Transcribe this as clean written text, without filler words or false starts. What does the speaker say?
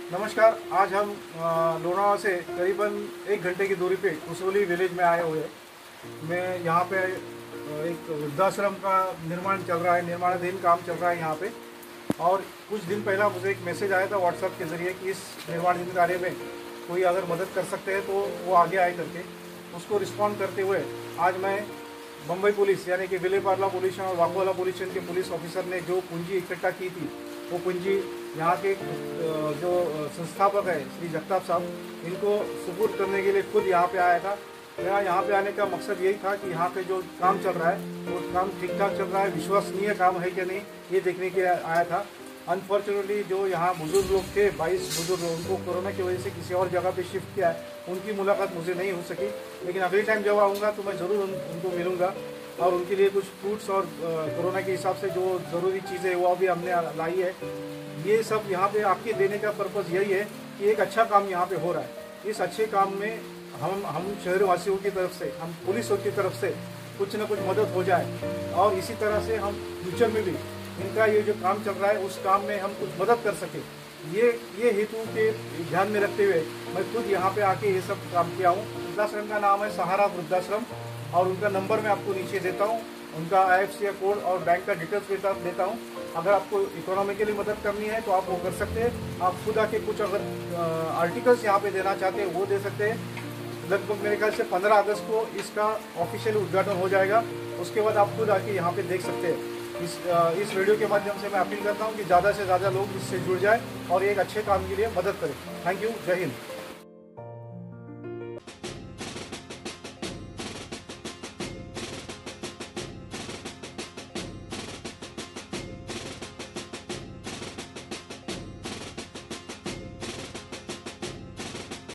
नमस्कार। आज हम लोनावाला से करीबन 1 घंटे की दूरी पे कुसोली विलेज में आए हुए हैं। मैं यहाँ पे एक वृद्धाश्रम का निर्माण चल रहा है, निर्माणाधीन काम चल रहा है यहाँ पे। और कुछ दिन पहला मुझे एक मैसेज आया था व्हाट्सएप के ज़रिए कि इस निर्माणाधीन कार्य में कोई अगर मदद कर सकते हैं तो वो आगे आए करके। उसको रिस्पॉन्ड करते हुए आज मैं मुंबई पुलिस यानी कि विलेपार्ला पुलिस और वाघोला पुलिस स्टेशन के पुलिस ऑफिसर ने जो पूंजी इकट्ठा की थी, वो पूंजी यहाँ के जो संस्थापक है श्री जगताप साहब, इनको सुपुर्द करने के लिए खुद यहाँ पे आया था। मेरा यहाँ पे आने का मकसद यही था कि यहाँ पे जो काम चल रहा है वो काम ठीक ठाक चल रहा है, विश्वसनीय काम है कि नहीं, ये देखने के लिए आया था। अनफॉर्चुनेटली जो यहाँ बुजुर्ग लोग थे, 22 बुजुर्ग लोग, उनको कोरोना की वजह से किसी और जगह पे शिफ्ट किया है, उनकी मुलाकात मुझे नहीं हो सकी। लेकिन अगली टाइम जब आऊँगा तो मैं ज़रूर उनको मिलूँगा और उनके लिए कुछ फ्रूट्स और कोरोना के हिसाब से जो ज़रूरी चीज़ें वो अभी हमने लाई है। ये सब यहाँ पे आपके देने का पर्पज़ यही है कि एक अच्छा काम यहाँ पे हो रहा है। इस अच्छे काम में हम शहरवासियों की तरफ से, हम पुलिसों की तरफ से कुछ न कुछ मदद हो जाए और इसी तरह से हम फ्यूचर में भी इनका ये जो काम चल रहा है उस काम में हम कुछ मदद कर सकें। ये हेतु के ध्यान में रखते हुए मैं खुद यहाँ पे आके ये सब काम किया हूँ। वृद्धाश्रम का नाम है सहारा वृद्धाश्रम और उनका नंबर मैं आपको नीचे देता हूँ, उनका IFSC कोड और बैंक का डिटेल्स देता हूँ। अगर आपको इकोनॉमिकली मदद करनी है तो आप वो कर सकते हैं। आप खुद आके कुछ अगर आर्टिकल्स यहाँ पे देना चाहते हैं वो दे सकते हैं। लगभग मेरे ख्याल से 15 अगस्त को इसका ऑफिशियल उद्घाटन हो जाएगा। उसके बाद आप खुद आके यहाँ पे देख सकते हैं। इस वीडियो के माध्यम से मैं अपील करता हूँ कि ज़्यादा से ज़्यादा लोग इससे जुड़ जाए और एक अच्छे काम के लिए मदद करें। Thank you. जय हिंद।